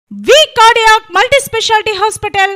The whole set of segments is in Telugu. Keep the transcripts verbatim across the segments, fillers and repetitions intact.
వి cardiac multi speciality hospital.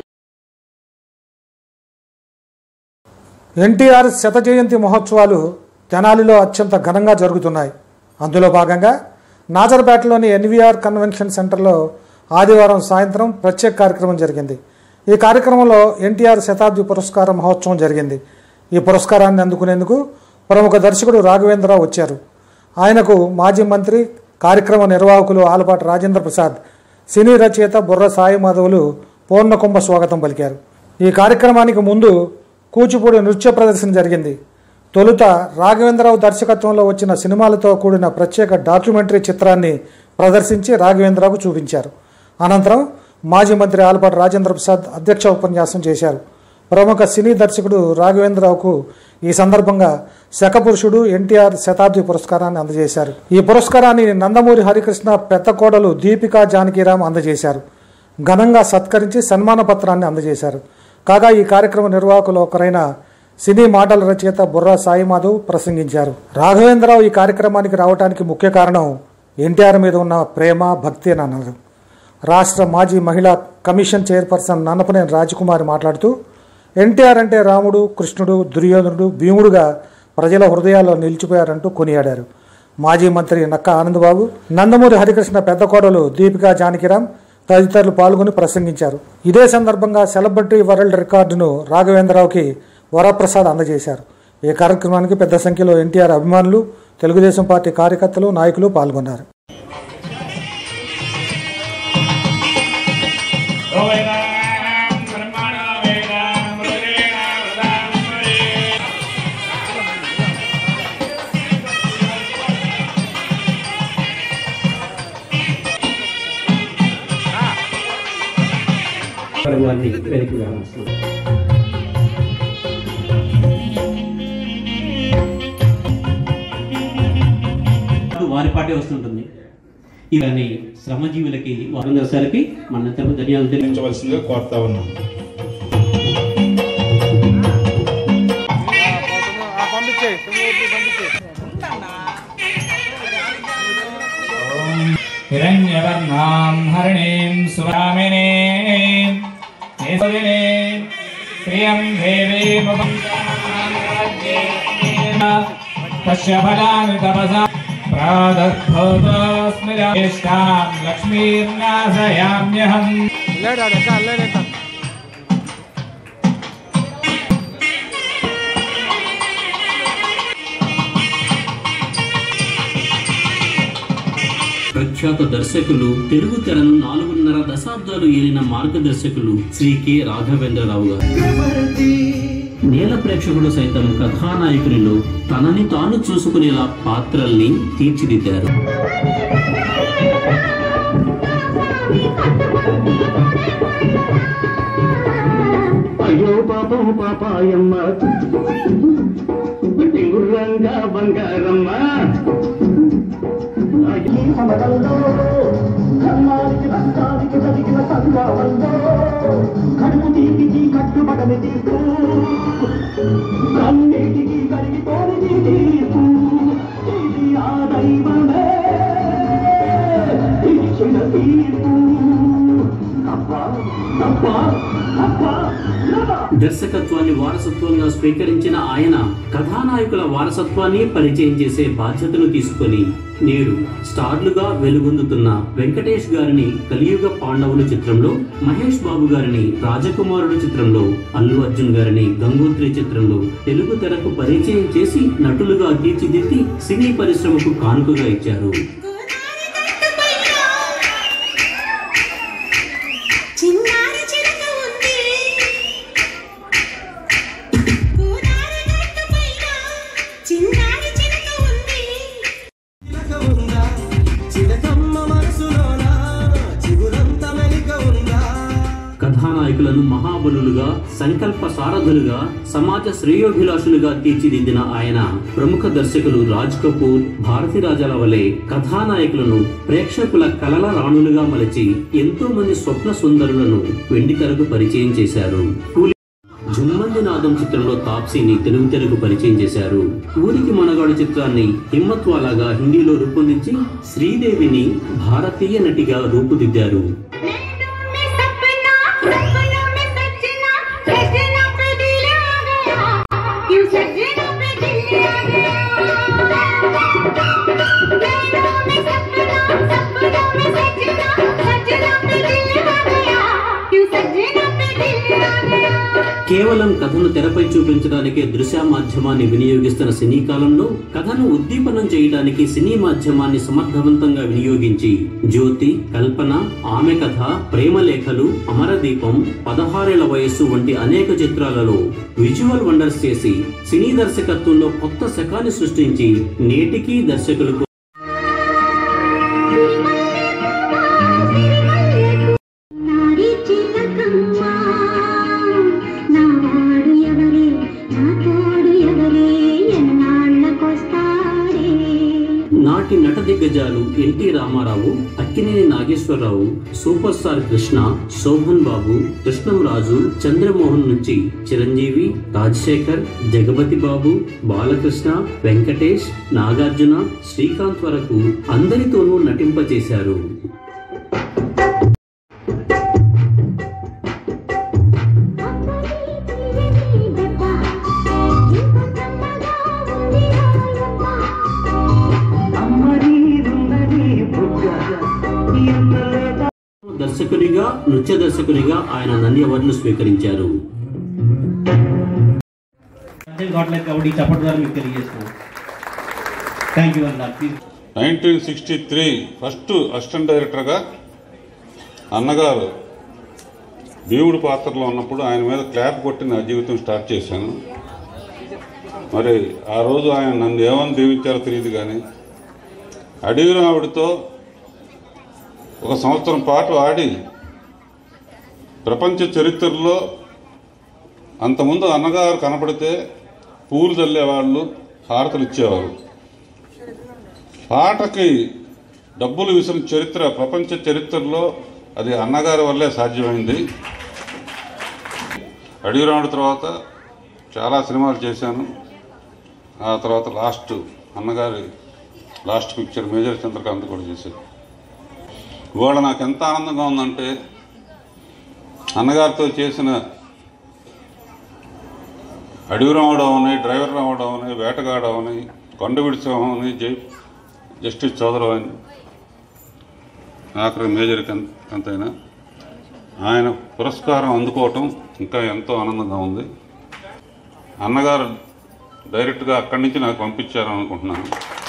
NTR శత జయంతి మహోత్సవాలు తెనాలిలో అత్యంత ఘనంగా జరుగుతున్నాయి. అందులో భాగంగా నాజర్పేటలోని ఎన్వీఆర్ కన్వెన్షన్ సెంటర్లో ఆదివారం సాయంత్రం ప్రత్యేక కార్యక్రమం జరిగింది. ఈ కార్యక్రమంలో ఎన్టీఆర్ శతాబ్ది పురస్కార మహోత్సవం జరిగింది. ఈ పురస్కారాన్ని అందుకునేందుకు ప్రముఖ దర్శకుడు రాఘవేంద్రరావు వచ్చారు. ఆయనకు మాజీ మంత్రి, కార్యక్రమ నిర్వాహకులు ఆలపాటి రాజేంద్ర ప్రసాద్, సినీ రచయిత బుర్ర సాయి మాధవులు పూర్ణకుంభ స్వాగతం పలికారు. ఈ కార్యక్రమానికి ముందు కూచిపూడి నృత్య ప్రదర్శన జరిగింది. తొలుత రాఘవేంద్రరావు దర్శకత్వంలో వచ్చిన సినిమాలతో కూడిన ప్రత్యేక డాక్యుమెంటరీ చిత్రాన్ని ప్రదర్శించి రాఘవేంద్రరావుకు చూపించారు. అనంతరం మాజీ మంత్రి ఆలపాటి రాజేంద్ర ప్రసాద్ అధ్యక్ష ఉపన్యాసం చేశారు. ప్రముఖ సినీ దర్శకుడు రాఘవేంద్రరావుకు ఈ సందర్భంగా శకపురుషుడు ఎన్టీఆర్ శతాబ్ది పురస్కారాన్ని అందజేశారు. ఈ పురస్కారాన్ని నందమూరి హరికృష్ణ పెద్ద కోడలు దీపికా జానకిరామ్ అందజేశారు. ఘనంగా సత్కరించి సన్మాన పత్రాన్ని అందజేశారు. కాగా ఈ కార్యక్రమ నిర్వాహకులు ఒకరైన సినీ మాటల రచయిత బుర్ర సాయి మాధవ్ ప్రసంగించారు. రాఘవేంద్రరావు ఈ కార్యక్రమానికి రావడానికి ముఖ్య కారణం ఎన్టీఆర్ మీద ఉన్న ప్రేమ, భక్తి అని అన్నారు. రాష్ట్ర మాజీ మహిళా కమిషన్ చైర్పర్సన్ నన్నపనేని రాజకుమారి మాట్లాడుతూ ఎన్టీఆర్ అంటే రాముడు, కృష్ణుడు, దుర్యోధనుడు, భీముడుగా ప్రజల హృదయాల్లో నిలిచిపోయారంటూ కొనియాడారు. మాజీ మంత్రి నక్క ఆనందబాబు, నందమూరి హరికృష్ణ పెద్ద కోడలు దీపికా జానకిరామ్ తదితరులు పాల్గొని ప్రసంగించారు. ఇదే సందర్భంగా సెలబ్రిటీ వరల్డ్ రికార్డును రాఘవేంద్రరావుకి వరప్రసాద్ అందజేశారు. ఈ కార్యక్రమానికి పెద్ద సంఖ్యలో ఎన్టీఆర్ అభిమానులు, తెలుగుదేశం పార్టీ కార్యకర్తలు, నాయకులు పాల్గొన్నారు. వారి పాటే వస్తుంటుంది. ఇవన్నీ శ్రమజీవులకి వారందరిసారికి మన ధన్యవాదాలు తెలియజేయవలసిందిగా కోరుతా ఉన్నాం. హిరణ్యవర్ణాం హరిణీం సురామినీం నేసదినే ప్రియం దేవీం తస్య ఫలాని తపసా ప్రాదర్భోతస్మిరాం లక్ష్మీర్నాశయామ్యహం. ప్రఖ్యాత దర్శకులు, తెలుగు తెరను నాలుగున్నర దశాబ్దాలు ఏలిన మార్గదర్శకులు శ్రీ కె రాఘవేంద్రరావు గారు. నేల ప్రేక్షకులు సైతం కథానాయకునిలో తనని తాను చూసుకునేలా పాత్రల్ని తీర్చిదిద్దారు. అయ్యో పాపం పాపాయమ్మ గుర్రంగా బంగారమ్మ సమరంలో కన్నానికి రంగానికి జరిగిన సంగ్రామంలో కడుపు తీపికి కట్టుబడని తీర్పు, కన్నీటికి కరిగిపోని తీర్పు, ఇది ఆ దైవమే ఇచ్చిన తీర్పు. దర్శకత్వాన్ని వారసత్వంగా స్వీకరించిన ఆయన కథానాయకుల వారసత్వాన్ని పరిచయం చేసే బాధ్యతను తీసుకొని నేడు స్టార్లుగా వెలుగొందుతున్న వెంకటేష్ గారిని కలియుగ పాండవులు చిత్రంలో, మహేష్ బాబు గారిని రాజకుమారుడు చిత్రంలో, అల్లు అర్జున్ గారిని గంగోత్రి చిత్రంలో తెలుగు తెరకు పరిచయం చేసి నటులుగా తీర్చిదిద్ది సినీ పరిశ్రమకు కానుకగా ఇచ్చారు. కథానాయకులను మహాబలులుగా, సంకల్ప సారథులుగా, సమాజ శ్రేయోభిలాషులుగా తీర్చిదిద్దిన ఆయన ప్రముఖ దర్శకులు రాజ్ కపూర్, భారతి రాజాల వలె కథానాయకులను ప్రేక్షకుల కలల రాణులుగా మలచి ఎంతో మంది స్వప్న సుందరులను వెండి తెరకు పరిచయం చేశారు. జుమ్మంది నాదం చిత్రంలో తాప్సీని తెలుగు తెరకు పరిచయం చేశారు. ఊరికి మనగాడు చిత్రాన్ని హిమ్మత్వాలాగా హిందీలో రూపొందించి శ్రీదేవిని భారతీయ నటిగా రూపుదిద్దారు. కేవలం కథను తెరపై చూపించడానికే దృశ్య మాధ్యమాన్ని వినియోగిస్తున్న సినీ కాలంలో కథను ఉద్దీపనం చేయడానికి సినీ మాధ్యమాన్ని సమర్థవంతంగా వినియోగించి జ్యోతి, కల్పన, ఆమె కథ, ప్రేమలేఖలు, అమరదీపం, పదహారేళ్ల వయస్సు వంటి అనేక చిత్రాలలో విజువల్ వండర్స్ చేసి సినీ దర్శకత్వంలో కొత్త శకాన్ని సృష్టించి నేటికీ దర్శకులకు నాటి నట దిగ్గజాలు NT Ramarao, Akkineni Nageswararao, super star Krishna, Sobhan Babu, Krishnamraju, Chandramohan నుంచి చిరంజీవి, రాజశేఖర్, జగపతి బాబు, బాలకృష్ణ, వెంకటేష్, నాగార్జున, శ్రీకాంత్ వరకు అందరితోనూ నటింపచేశారు. దర్శకునిగా, నృత్య దర్శకునిగా ఆయన నంది అవార్డును స్వీకరించారు. Nineteen sixty three first assistant డైరెక్టర్గా అన్నగారు భీముడు పాత్రలో ఉన్నప్పుడు ఆయన మీద క్లాప్ కొట్టి నా జీవితం స్టార్ట్ చేశాను. మరి ఆ రోజు ఆయన నన్ను ఏమని దీవించారో తెలియదు, కానీ అడవిరావుడితో ఒక సంవత్సరం పాటు ఆడి ప్రపంచ చరిత్రలో అంతకుముందు అన్నగారు కనపడితే పూలు చల్లేవాళ్ళు, హారతలు ఇచ్చేవారు. పాటకి డబ్బులు విసిరిన చరిత్ర ప్రపంచ చరిత్రలో అది అన్నగారి వల్లే సాధ్యమైంది. అడవిరాముడి తర్వాత చాలా సినిమాలు చేశాను. ఆ తర్వాత లాస్ట్ అన్నగారి లాస్ట్ పిక్చర్ మేజర్ చంద్రకాంత్ కూడా చేశాను. ఇవాళ నాకు ఎంత ఆనందంగా ఉందంటే అన్నగారితో చేసిన అడవిరాముడు అవని, డ్రైవర్ రాముడు అవని, వేటగాడు అవని, కొండవిడి సింహం అని, జై జస్టిస్ చౌదరి అని, ఆఖరి మేజర్ ఎంతైనా ఆయన పురస్కారం అందుకోవటం ఇంకా ఎంతో ఆనందంగా ఉంది. అన్నగారు డైరెక్ట్గా అక్కడి నుంచి నాకు పంపించారని అనుకుంటున్నాను.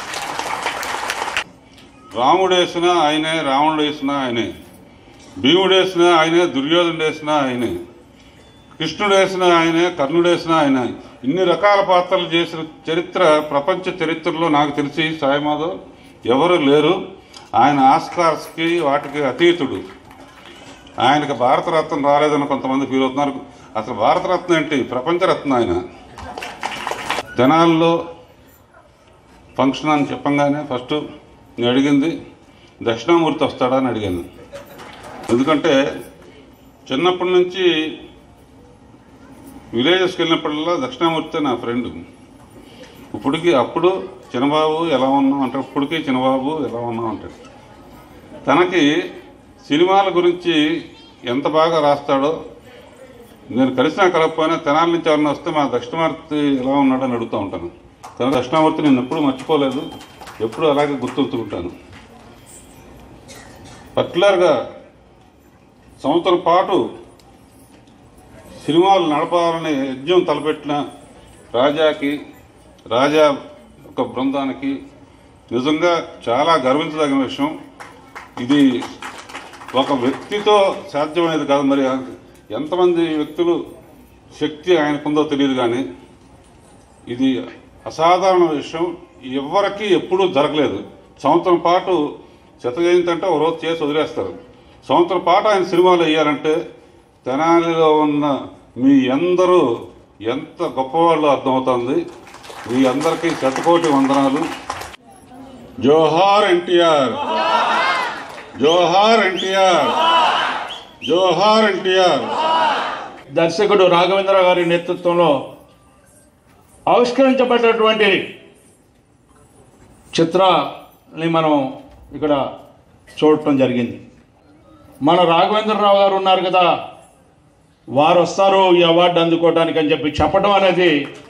రాముడు వేసినా ఆయనే, రావణుడు వేసినా ఆయనే, భీముడు వేసినా ఆయనే, దుర్యోధనుడు వేసినా ఆయనే, కృష్ణుడు వేసినా ఆయనే, కర్ణుడు వేసినా ఆయనే. ఇన్ని రకాల పాత్రలు చేసిన చరిత్ర ప్రపంచ చరిత్రలో నాకు తెలిసి సాయిమాధవ్ ఎవరు లేరు. ఆయన ఆస్కార్స్కి వాటికి అతీతుడు. ఆయనకి భారతరత్న రాలేదని కొంతమంది ఫీల్ అవుతున్నారు. అసలు భారతరత్న ఏంటి, ప్రపంచరత్న ఆయన. తెనాల్లో ఫంక్షన్ అని చెప్పంగానే ఫస్ట్ నేను అడిగింది దక్షిణామూర్తి వస్తాడా అని అడిగాను. ఎందుకంటే చిన్నప్పటి నుంచి విలేజెస్కి వెళ్ళినప్పుడల్లా దక్షిణామూర్తి నా ఫ్రెండ్. ఇప్పటికి అప్పుడు చిన్నబాబు ఎలా ఉన్నాం అంటే, ఇప్పటికీ చిన్నబాబు ఎలా ఉన్నాం అంటాడు. తనకి సినిమాల గురించి ఎంత బాగా రాస్తాడో, నేను కలిసినా కలపపోయినా తెనాల నుంచి ఎవరైనా వస్తే మా దక్షిణామూర్తి ఎలా ఉన్నాడని అడుగుతూ ఉంటాను. తన దక్షిణామూర్తి నేను ఎప్పుడూ మర్చిపోలేదు, ఎప్పుడూ అలాగే గుర్తుంచుకుంటాను. పర్టికులర్గా సంవత్సరం పాటు సినిమాలు నడపాలని యజ్ఞం తలపెట్టిన రాజాకి, రాజా ఒక బృందానికి నిజంగా చాలా గర్వించదగిన విషయం. ఇది ఒక వ్యక్తితో సాధ్యమనేది కాదు. మరి ఎంతమంది వ్యక్తులు శక్తి ఆయనకుందో తెలియదు, కానీ ఇది అసాధారణ విషయం. ఎవరికి ఎప్పుడూ జరగలేదు. సంవత్సరం పాటు శత జయంతి అంటే ఒక రోజు చేసి వదిలేస్తారు. సంవత్సరం పాటు ఆయన సినిమాలు వేయాలంటే తెనాలిలో ఉన్న మీ అందరూ ఎంత గొప్పవాళ్ళు అర్థమవుతుంది. మీ అందరికీ శతకోటి వందనాలు. జోహార్ ఎన్టీఆర్, జోహార్ ఎన్టీఆర్, జోహార్ ఎన్టీఆర్. దర్శకుడు రాఘవేంద్రరావు గారి నేతృత్వంలో ఆవిష్కరించబడినటువంటి చిత్రాన్ని మనం ఇక్కడ చూడటం జరిగింది. మన రాఘవేంద్రరావు గారు ఉన్నారు కదా, వారు వస్తారు ఈ అవార్డు అందుకోవడానికి అని చెప్పి చెప్పడం అనేది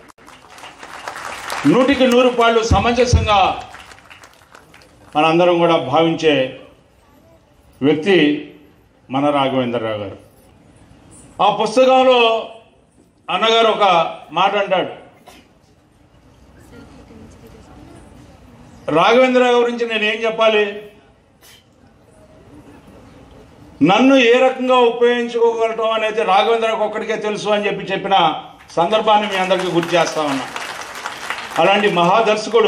నూటికి నూరు పాళ్ళు సమంజసంగా మనందరం కూడా భావించే వ్యక్తి మన రాఘవేంద్రరావు గారు. ఆ పుస్తకంలో అన్నగారు ఒక మాట అంటాడు, రాఘవేంద్రరావు గురించి నేనేం చెప్పాలి, నన్ను ఏ రకంగా ఉపయోగించుకోగలటం అనేది రాఘవేంద్రరావు ఒక్కడికే తెలుసు అని చెప్పి చెప్పిన సందర్భాన్ని మీ అందరికీ గుర్తు చేస్తా ఉన్నా. అలాంటి మహాదర్శకుడు.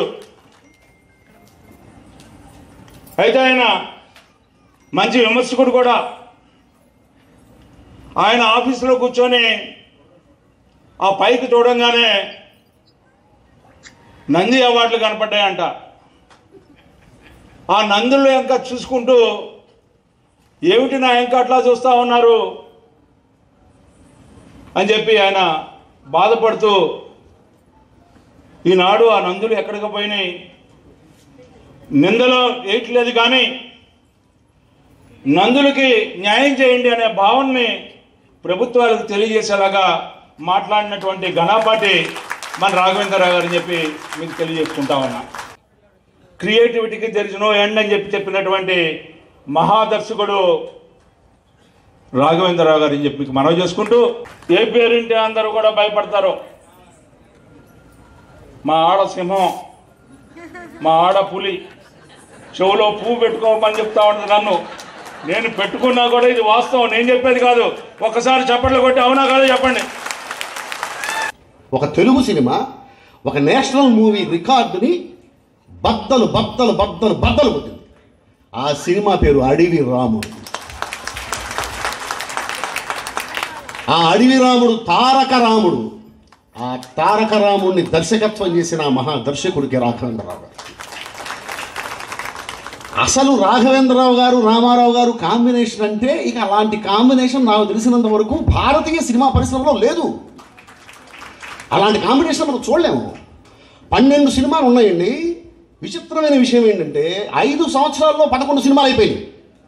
అయితే ఆయన మంచి విమర్శకుడు కూడా. ఆయన ఆఫీసులో కూర్చొని ఆ పైకి చూడంగానే నంది అవార్డులు కనపడ్డాయంట. ఆ నందులు ఇంకా చూసుకుంటూ ఏమిటి నా ఇంకా అట్లా చూస్తూ ఉన్నారు అని చెప్పి ఆయన బాధపడుతూ, ఈనాడు ఆ నందులు ఎక్కడికి పోయినాయి, నిందలో వేయట్లేదు కానీ నందులకి న్యాయం చేయండి అనే భావనని ప్రభుత్వాలకు తెలియజేసేలాగా మాట్లాడినటువంటి ఘనాపాటి మన రాఘవేంద్రరావు గారు అని చెప్పి మీకు తెలియజేసుకుంటా ఉన్నా. క్రియేటివిటీకి దెర్ ఇస్ నో ఎండ్ అని చెప్పి చెప్పినటువంటి మహాదర్శకుడు రాఘవేంద్రరావు గారు అని చెప్పి మీకు మనవి చేసుకుంటూ, ఏ పేరుంటే అందరూ కూడా భయపడతారు. మా ఆడ సింహం, మా ఆడ పులి, చెవులో పువ్వు పెట్టుకోమని చెప్తా ఉంటుంది నన్ను. నేను పెట్టుకున్నా కూడా ఇది వాస్తవం, నేను చెప్పేది కాదు. ఒకసారి చప్పట్లు కొట్టి అవునా కాదు చెప్పండి. ఒక తెలుగు సినిమా ఒక నేషనల్ మూవీ రికార్డుని బద్దలు బద్దలు బద్దలు బద్దలు కొట్టింది. ఆ సినిమా పేరు అడవి రాముడు. ఆ అడవి రాముడు తారక రాముడు. ఆ తారక రాముడిని దర్శకత్వం చేసిన ఆ మహా దర్శకుడికి రాఘవేంద్రరావు గారు. అసలు రాఘవేంద్రరావు గారు రామారావు గారు కాంబినేషన్ అంటే ఇక అలాంటి కాంబినేషన్ నాకు తెలిసినంత వరకు భారతీయ సినిమా పరిశ్రమలో లేదు. అలాంటి కాంబినేషన్ మనం చూడలేము. పన్నెండు సినిమాలు ఉన్నాయండి. విచిత్రమైన విషయం ఏంటంటే ఐదు సంవత్సరాల్లో పదకొండు సినిమాలు అయిపోయింది.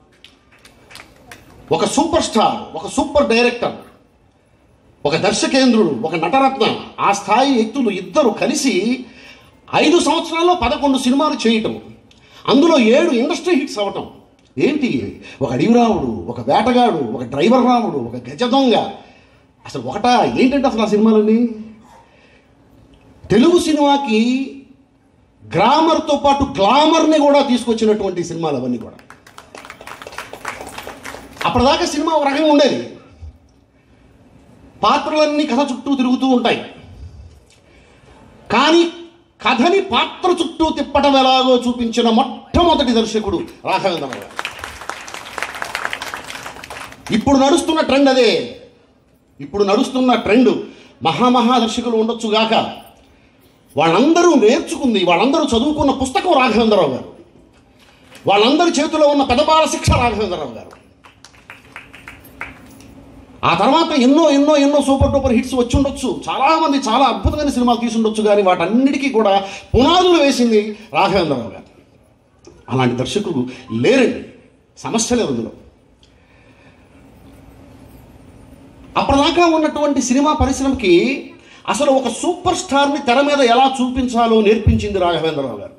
ఒక సూపర్ స్టార్, ఒక సూపర్ డైరెక్టర్, ఒక దర్శకేంద్రుడు, ఒక నటరత్న, ఆ స్థాయి వ్యక్తులు ఇద్దరు కలిసి ఐదు సంవత్సరాల్లో పదకొండు సినిమాలు చేయటం, అందులో ఏడు ఇండస్ట్రీ హిట్స్ అవ్వటం. ఏంటి, ఒక అడవి రాముడు, ఒక వేటగాడు, ఒక డ్రైవర్ రాముడు, ఒక గజ దొంగ, అసలు ఒకటా ఏంటంటే అసలు ఆ సినిమాలన్నీ తెలుగు సినిమాకి గ్రామర్తో పాటు గ్లామర్ని కూడా తీసుకొచ్చినటువంటి సినిమాలు అవన్నీ కూడా. అప్పటిదాకా సినిమా ఒక రకంగా ఉండేది. పాత్రలన్నీ కథ చుట్టూ తిరుగుతూ ఉంటాయి. కానీ కథని పాత్ర చుట్టూ తిప్పటం ఎలాగో చూపించిన మొట్టమొదటి దర్శకుడు రాఘవేంద్రరావు గారు. ఇప్పుడు నడుస్తున్న ట్రెండ్ అదే. ఇప్పుడు నడుస్తున్న ట్రెండ్ మహామహా దర్శకులు ఉండొచ్చుగాక, వాళ్ళందరూ నేర్చుకుంది, వాళ్ళందరూ చదువుకున్న పుస్తకం రాఘవేంద్రరావు గారు. వాళ్ళందరి చేతిలో ఉన్న పెదబాల శిక్ష రాఘవేంద్రరావు గారు. ఆ తర్వాత ఎన్నో ఎన్నో ఎన్నో సూపర్ డూపర్ హిట్స్ వచ్చి ఉండొచ్చు, చాలామంది చాలా అద్భుతమైన సినిమాలు తీసుండొచ్చు, కానీ వాటన్నిటికీ కూడా పునాదులు వేసింది రాఘవేంద్రరావు గారు. అలాంటి దర్శకులు లేరండి, సమస్య లేదు అందులో. అప్పటిదాకా ఉన్నటువంటి సినిమా పరిశ్రమకి అసలు ఒక సూపర్ స్టార్ని తెర మీద ఎలా చూపించాలో నేర్పించింది రాఘవేంద్రరావు గారు.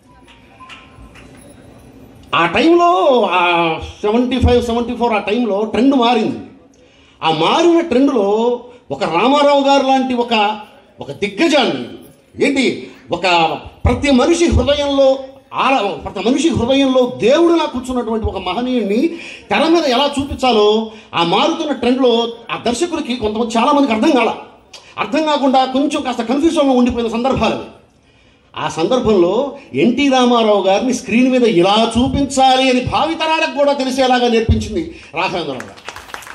ఆ టైంలో ఆ సెవెంటీ ఫైవ్ సెవెంటీ ఫోర్ ఆ టైంలో ట్రెండ్ మారింది. ఆ మారిన ట్రెండ్లో ఒక రామారావు గారు లాంటి ఒక ఒక దిగ్గజాన్ని, ఏంటి, ఒక ప్రతి మనిషి హృదయంలో ఆల ప్రతి మనిషి హృదయంలో దేవుడిలా కూర్చున్నటువంటి ఒక మహనీయుడిని తెర మీద ఎలా చూపించాలో ఆ మారుతున్న ట్రెండ్లో ఆ దర్శకులకి కొంతమంది చాలామందికి అర్థం కాల అర్థం కాకుండా కొంచెం కాస్త కన్ఫ్యూజన్లో ఉండిపోయిన సందర్భాలు. ఆ సందర్భంలో ఎన్టీ రామారావు గారిని స్క్రీన్ మీద ఇలా చూపించాలి అని భావితరాలకు కూడా తెలిసేలాగా నేర్పించింది రాఘవేంద్రరావు గారు.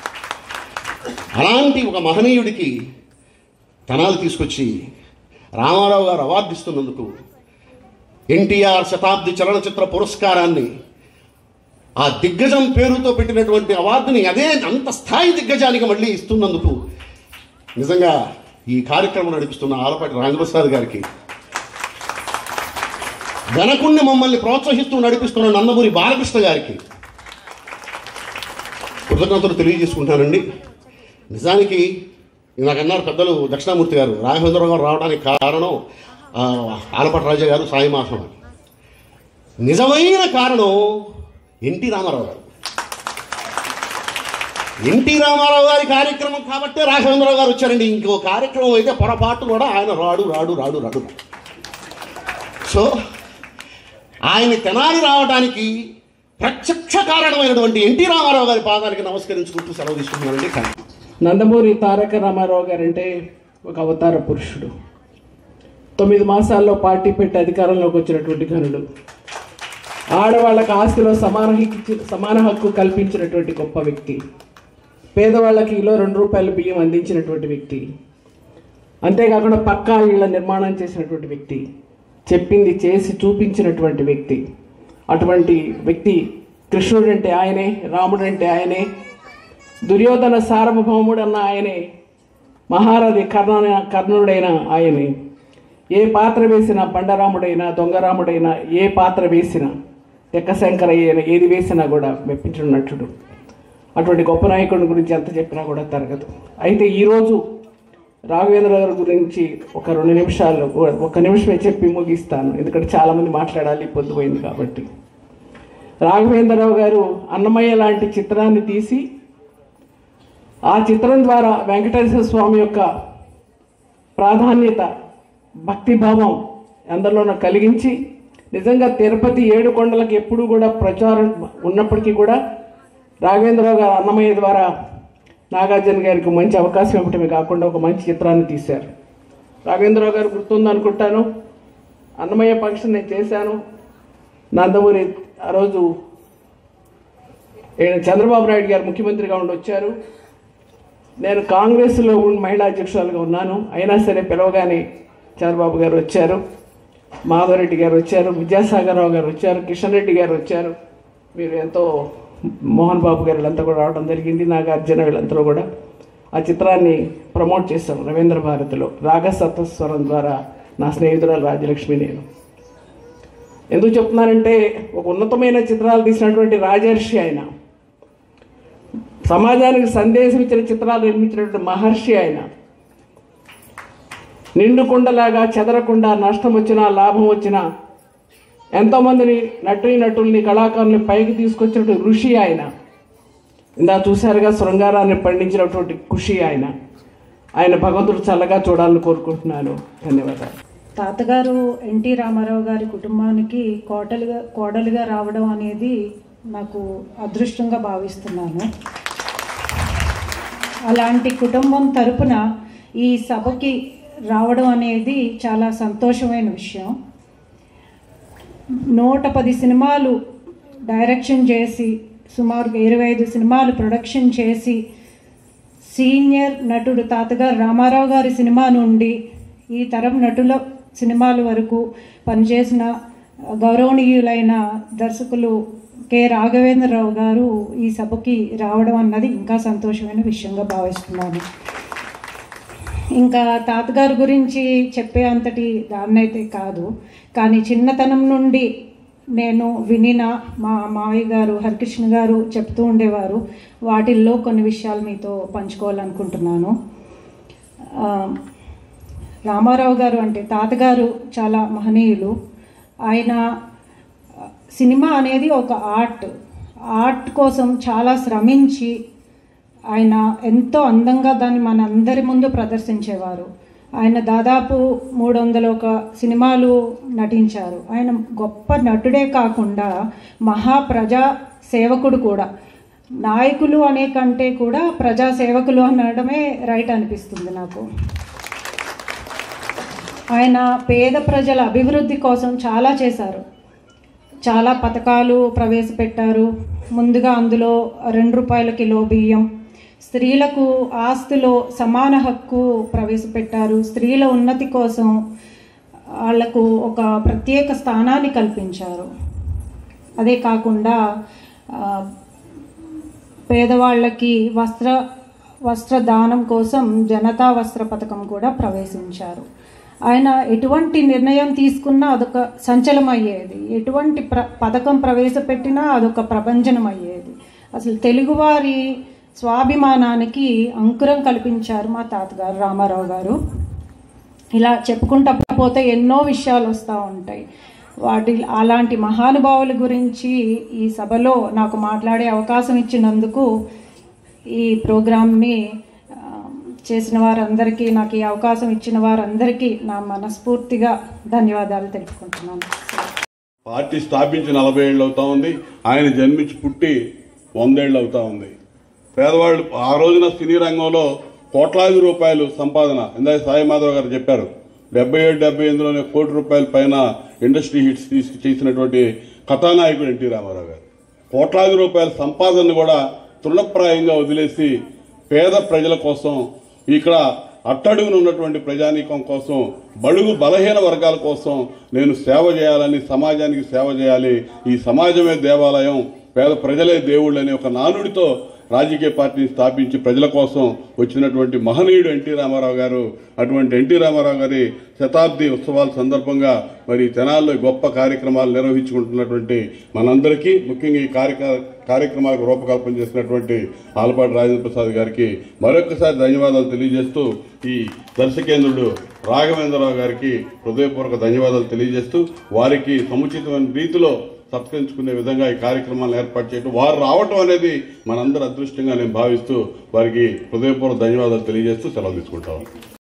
అలాంటి ఒక మహనీయుడికి తనాలు తీసుకొచ్చి రామారావు గారు అవార్డు ఇస్తున్నందుకు ఎన్టీఆర్ శతాబ్ది చలనచిత్ర పురస్కారాన్ని, ఆ దిగ్గజం పేరుతో పెట్టినటువంటి అవార్డుని అదే అంత స్థాయి దిగ్గజానికి మళ్ళీ ఇస్తున్నందుకు నిజంగా ఈ కార్యక్రమం నడిపిస్తున్న ఆలపాటి రాంగప్రసాద్ గారికి, గణకుణ్ణి మమ్మల్ని ప్రోత్సహిస్తూ నడిపిస్తున్న నందమూరి బాలకృష్ణ గారికి కృతజ్ఞతలు తెలియజేసుకుంటానండి. నిజానికి నాకన్నారు పెద్దలు దక్షిణామూర్తి గారు, రాఘవేంద్రరావు గారు రావడానికి కారణం ఆలపాటి రాజా గారు, సాయి మాసం. నిజమైన కారణం ఎన్టీ రామారావు గారు. ఎన్టీ రామారావు గారి కార్యక్రమం కాబట్టే రాఘవేంద్రరావు గారు వచ్చారండి. ఇంకో కార్యక్రమం అయితే పొరపాటు కూడా ఆయన రాడు రాడు రాడు రాడు సో ఆయన తెనాలి రావడానికి ప్రత్యక్ష కారణమైనటువంటి ఎన్టీ రామారావు గారి పాదానికి నమస్కరించుకుంటూ సెలవు తీసుకుంటున్నానండి. నందమూరి తారక రామారావు గారంటే ఒక అవతార పురుషుడు. తొమ్మిది మాసాల్లో పార్టీ పెట్టి అధికారంలోకి వచ్చినటువంటి ఘనుడు. ఆడవాళ్ళకి ఆస్తిలో సమాన హక్కు సమాన హక్కు కల్పించినటువంటి గొప్ప వ్యక్తి. పేదవాళ్ళకి కిలో రెండు రూపాయల బియ్యం అందించినటువంటి వ్యక్తి. అంతేకాకుండా పక్కా ఇళ్ల నిర్మాణం చేసినటువంటి వ్యక్తి. చెప్పింది చేసి చూపించినటువంటి వ్యక్తి. అటువంటి వ్యక్తి కృష్ణుడు అంటే ఆయనే, రాముడు అంటే ఆయనే, దుర్యోధన సార్వభౌముడు అన్న ఆయనే, మహారథి కర్ణ కర్ణుడైన ఆయనే. ఏ పాత్ర వేసినా, బండరాముడైనా దొంగరాముడైనా ఏ పాత్ర వేసినా, తెక్కశంకరయ్యైనా ఏది వేసినా కూడా మెప్పించిన నటుడు. అటువంటి గొప్ప నాయకుడి గురించి ఎంత చెప్పినా కూడా తరగదు. అయితే ఈరోజు రాఘవేంద్ర గారి గురించి ఒక రెండు నిమిషాలు ఒక నిమిషమే చెప్పి ముగిస్తాను, ఎందుకంటే చాలామంది మాట్లాడాలి, పొద్దుపోయింది కాబట్టి. రాఘవేంద్రరావు గారు అన్నమయ్య లాంటి చిత్రాన్ని తీసి ఆ చిత్రం ద్వారా వెంకటేశ్వర స్వామి యొక్క ప్రాధాన్యత, భక్తిభావం అందరిలోనూ కలిగించి, నిజంగా తిరుపతి ఏడు కొండలకు ఎప్పుడూ కూడా ప్రచారం ఉన్నప్పటికీ కూడా రాఘవేంద్రరావు గారు అన్నమయ్య ద్వారా నాగార్జున గారికి మంచి అవకాశం ఇవ్వటమే కాకుండా ఒక మంచి చిత్రాన్ని తీశారు. రాఘవేంద్రరావు గారు గుర్తుందనుకుంటాను, అన్నమయ్య ఫంక్షన్ నేను చేశాను. నందమూరి ఆ రోజు చంద్రబాబు నాయుడు గారు ముఖ్యమంత్రిగా ఉండి వచ్చారు. నేను కాంగ్రెస్లో మహిళా అధ్యక్షురాలుగా ఉన్నాను. అయినా సరే పిలవగానే చంద్రబాబు గారు వచ్చారు, మాధవరెడ్డి గారు వచ్చారు, విద్యాసాగర్ రావు గారు వచ్చారు, కిషన్ రెడ్డి గారు వచ్చారు. మీరు ఎంతో మోహన్ బాబు గారు వీళ్ళంతా కూడా రావడం జరిగింది. నాగార్జున వీళ్ళంతా కూడా ఆ చిత్రాన్ని ప్రమోట్ చేశాం రవీంద్ర భారతిలో. రాగసప్తస్వరం ద్వారా నా స్నేహితురాలు రాజలక్ష్మి నేను. ఎందుకు చెప్తున్నానంటే, ఒక ఉన్నతమైన చిత్రాలు తీసినటువంటి రాజర్షి ఆయన, సమాజానికి సందేశం ఇచ్చిన చిత్రాలు నిర్మించినటువంటి మహర్షి ఆయన. నిండుకుండలాగా చెదరకుండా నష్టం వచ్చినా లాభం వచ్చినా ఎంతోమందిని నటుని నటుల్ని కళాకారుల్ని పైకి తీసుకొచ్చినటువంటి ఋషి ఆయన. ఇందా చూశారుగా శృంగారాన్ని పండించినటువంటి ఖుషి ఆయన. ఆయన భగవంతుడు చల్లగా చూడాలని కోరుకుంటున్నాను. ధన్యవాదాలు. తాతగారు ఎన్టీ రామారావు గారి కుటుంబానికి కోటలుగా కోడలుగా రావడం అనేది నాకు అదృష్టంగా భావిస్తున్నాను. అలాంటి కుటుంబం తరపున ఈ సభకి రావడం అనేది చాలా సంతోషమైన విషయం. నూట పది సినిమాలు డైరెక్షన్ చేసి, సుమారుగా ఇరవై ఐదు సినిమాలు ప్రొడక్షన్ చేసి, సీనియర్ నటుడు తాతగారు రామారావు గారి సినిమా నుండి ఈ తరం నటుల సినిమాల వరకు పనిచేసిన గౌరవనీయులైన దర్శకులు కె రాఘవేంద్రరావు గారు ఈ సభకి రావడం అన్నది ఇంకా సంతోషమైన విషయంగా భావిస్తున్నాను. ఇంకా తాతగారి గురించి చెప్పే అంతటి దాన్నైతే కాదు, కానీ చిన్నతనం నుండి నేను వినిన మా మావయ్య గారు హరికృష్ణ గారు చెప్తూ ఉండేవారు. వాటిల్లో కొన్ని విషయాలు మీతో పంచుకోవాలనుకుంటున్నాను. రామారావు గారు అంటే తాతగారు చాలా మహనీయులు. ఆయన సినిమా అనేది ఒక ఆర్ట్. ఆర్ట్ కోసం చాలా శ్రమించి ఆయన ఎంతో అందంగా దాన్ని మన అందరి ముందు ప్రదర్శించేవారు. ఆయన దాదాపు మూడు వందల ఒక సినిమాలు నటించారు. ఆయన గొప్ప నటుడే కాకుండా మహాప్రజా సేవకుడు కూడా. నాయకులు అనే కంటే కూడా ప్రజా సేవకులు అనడమే రైట్ అనిపిస్తుంది నాకు. ఆయన పేద ప్రజల అభివృద్ధి కోసం చాలా చేశారు. చాలా పథకాలు ప్రవేశపెట్టారు. ముందుగా అందులో రెండు రూపాయల కిలో బియ్యం, స్త్రీలకు ఆస్తిలో సమాన హక్కు ప్రవేశపెట్టారు. స్త్రీల ఉన్నతి కోసం వాళ్లకు ఒక ప్రత్యేక స్థానాన్ని కల్పించారు. అదే కాకుండా పేదవాళ్ళకి వస్త్ర వస్త్రదానం కోసం జనతా వస్త్ర పథకం కూడా ప్రవేశించారు. ఆయన ఎటువంటి నిర్ణయం తీసుకున్నా అదొక సంచలనం అయ్యేది. ఎటువంటి ప్ర పథకం ప్రవేశపెట్టినా అదొక ప్రభంజనం అయ్యేది. అసలు తెలుగువారి స్వాభిమానానికి అంకురం కల్పించారు మా తాతగారు రామారావు గారు. ఇలా చెప్పుకుంటా పోతే ఎన్నో విషయాలు వస్తూ ఉంటాయి. వాటి అలాంటి మహానుభావుల గురించి ఈ సభలో నాకు మాట్లాడే అవకాశం ఇచ్చినందుకు ఈ ప్రోగ్రామ్ని చేసిన వారందరికీ, నాకు ఈ అవకాశం ఇచ్చిన వారందరికీ నా మనస్ఫూర్తిగా ధన్యవాదాలు తెలుపుకుంటున్నాను. పార్టీ స్థాపించి నలభై ఏళ్ళు అవుతా ఉంది. ఆయన జన్మించి పుట్టి వందేళ్ళు అవుతా ఉంది. పేదవాళ్ళు ఆ రోజున సినీ రంగంలో కోట్లాది రూపాయలు సంపాదన, ఇందాక సాయి మాధవ్ గారు చెప్పారు, డెబ్బై ఏడు డెబ్బై ఎనిమిదిలోనే కోటి రూపాయల పైన ఇండస్ట్రీ హిట్స్ తీసుకు చేసినటువంటి కథానాయకుడు ఎన్టీ రామారావు గారు. కోట్లాది రూపాయల సంపాదనను కూడా తృణప్రాయంగా వదిలేసి పేద ప్రజల కోసం, ఇక్కడ అట్టడుగున ఉన్నటువంటి ప్రజానీకం కోసం, బడుగు బలహీన వర్గాల కోసం నేను సేవ చేయాలని, సమాజానికి సేవ చేయాలి, ఈ సమాజమే దేవాలయం, పేద ప్రజలే దేవుళ్ళు అనే ఒక నానుడితో రాజకీయ పార్టీని స్థాపించి ప్రజల కోసం వచ్చినటువంటి మహనీయుడు ఎన్టీ రామారావు గారు. అటువంటి ఎన్టీ రామారావు గారి శతాబ్ది ఉత్సవాల సందర్భంగా మరి తెనాల్లో గొప్ప కార్యక్రమాలు నిర్వహించుకుంటున్నటువంటి మనందరికీ, ముఖ్యంగా ఈ కార్యక్రమాలకు రూపకల్పన చేసినటువంటి ఆలపాటి రాజేంద్ర ప్రసాద్ గారికి మరొకసారి ధన్యవాదాలు తెలియజేస్తూ, ఈ దర్శకేంద్రుడు రాఘవేంద్రరావు గారికి హృదయపూర్వక ధన్యవాదాలు తెలియజేస్తూ, వారికి సముచితమైన రీతిలో సత్కరించుకునే విధంగా ఈ కార్యక్రమాలను ఏర్పాటు చేయడం, వారు రావటం అనేది మనందరి అదృష్టంగా నేను భావిస్తూ వారికి హృదయపూర్వక ధన్యవాదాలు తెలియజేస్తూ సెలవు తీసుకుంటాం.